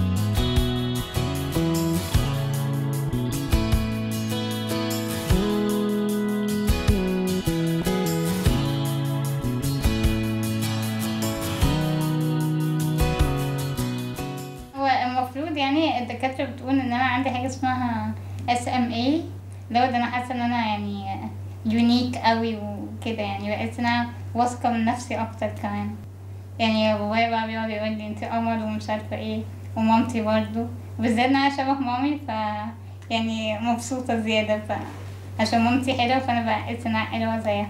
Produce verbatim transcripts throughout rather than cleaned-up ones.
هو المفروض يعني الدكاترة بتقول ان انا عندي حاجة اسمها اس ام اي، دوت انا حاسة ان انا يعني يونيك قوي وكده، يعني بقيت ان انا واثقة من نفسي اكتر كمان. يعني بابايا بقى بيقعد يقول لي انت قمر ومش عارفة ايه، ومامتي برضو، بالذات ان انا شبه مامي، ف يعني مبسوطة زيادة، ف عشان مامتي حلوة فانا بقيت ان انا حلوة زيها.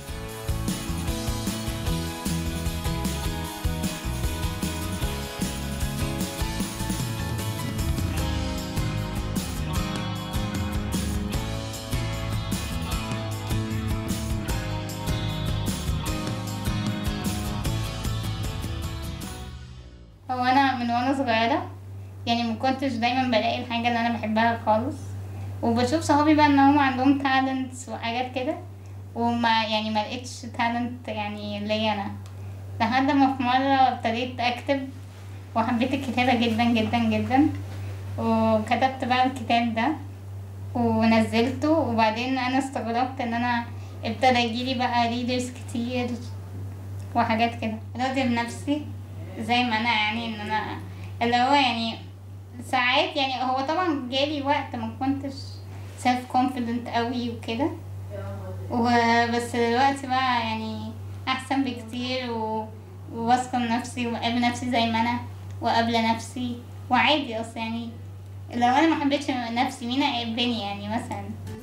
هو انا من وانا صغيره يعني ما كنتش دايما بلاقي الحاجه اللي انا بحبها خالص، وبشوف صحابي بقى ان هم عندهم تالنتس وحاجات كده، وما يعني ما لقيتش تالنت يعني ليا انا، لحد ما في مره ابتديت اكتب وحبيت الكتابه جدا جدا جدا، وكتبت بقى الكتاب ده ونزلته، وبعدين انا استغربت ان انا ابتدى يجيلي بقى ريدرز كتير وحاجات كده، راضية بنفسي زي ما انا، يعني ان انا اللي هو يعني ساعات يعني هو طبعا جالي وقت ما كنتش سيلف كونفيدنت قوي وكده، وبس دلوقتي بقى يعني احسن بكتير، و- وواثقة من نفسي وقابل نفسي زي ما انا وقابلة نفسي وعادي. اصل يعني لو انا ما حبيتش نفسي مين هيحبني يعني مثلا؟